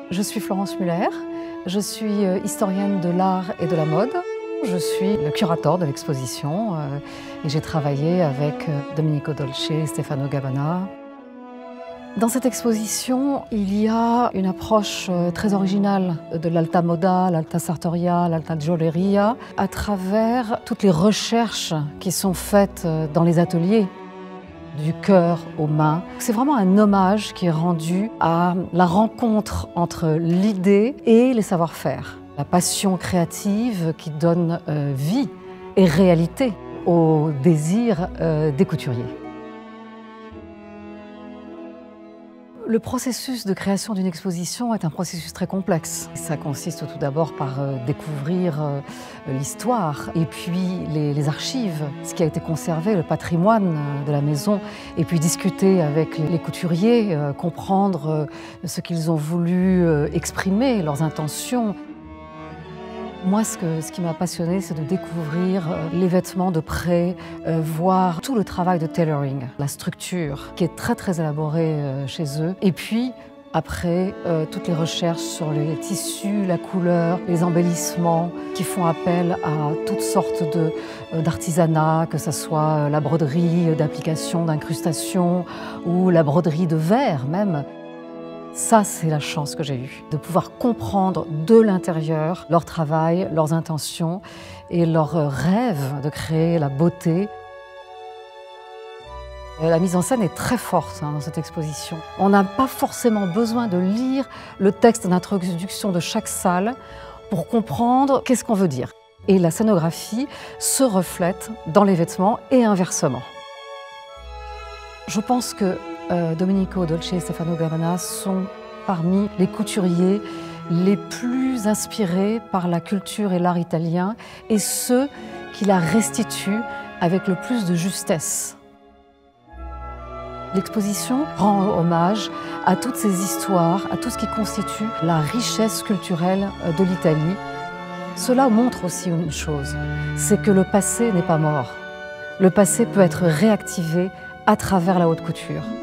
Je suis Florence Muller, je suis historienne de l'art et de la mode. Je suis le curateur de l'exposition et j'ai travaillé avec Domenico Dolce et Stefano Gabbana. Dans cette exposition, il y a une approche très originale de l'alta moda, l'alta sartoria, l'alta gioielleria, à travers toutes les recherches qui sont faites dans les ateliers, du cœur aux mains. C'est vraiment un hommage qui est rendu à la rencontre entre l'idée et les savoir-faire. La passion créative qui donne vie et réalité au désir des couturiers. Le processus de création d'une exposition est un processus très complexe. Ça consiste tout d'abord par découvrir l'histoire et puis les archives, ce qui a été conservé, le patrimoine de la maison, et puis discuter avec les couturiers, comprendre ce qu'ils ont voulu exprimer, leurs intentions. Moi, ce qui m'a passionnée, c'est de découvrir les vêtements de près, voir tout le travail de tailoring, la structure qui est très élaborée chez eux. Et puis, après, toutes les recherches sur les tissus, la couleur, les embellissements qui font appel à toutes sortes d'artisanat, que ce soit la broderie d'application, d'incrustation ou la broderie de verre même. Ça, c'est la chance que j'ai eue, de pouvoir comprendre de l'intérieur leur travail, leurs intentions et leur rêve de créer la beauté. La mise en scène est très forte dans cette exposition. On n'a pas forcément besoin de lire le texte d'introduction de chaque salle pour comprendre qu'est-ce qu'on veut dire. Et la scénographie se reflète dans les vêtements et inversement. Je pense que Domenico Dolce et Stefano Gabbana sont parmi les couturiers les plus inspirés par la culture et l'art italien et ceux qui la restituent avec le plus de justesse. L'exposition rend hommage à toutes ces histoires, à tout ce qui constitue la richesse culturelle de l'Italie. Cela montre aussi une chose, c'est que le passé n'est pas mort. Le passé peut être réactivé à travers la haute couture.